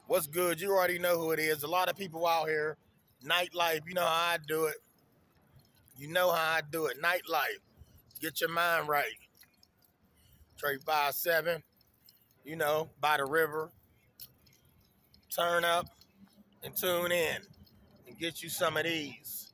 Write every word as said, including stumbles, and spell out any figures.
What's good? You already know who it is. A lot of people out here, nightlife. You know how I do it. You know how I do it. Nightlife. Get your mind right. Trade five seven. You know, by the river. Turn up and tune in and get you some of these.